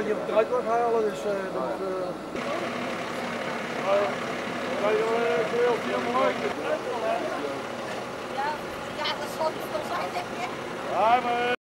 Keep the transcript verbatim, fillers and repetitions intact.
dat je op het uit mag halen, dus uh, dat moet... Uh... Ja, ja, dat zal niet veel zijn, denk ik. Ja, maar...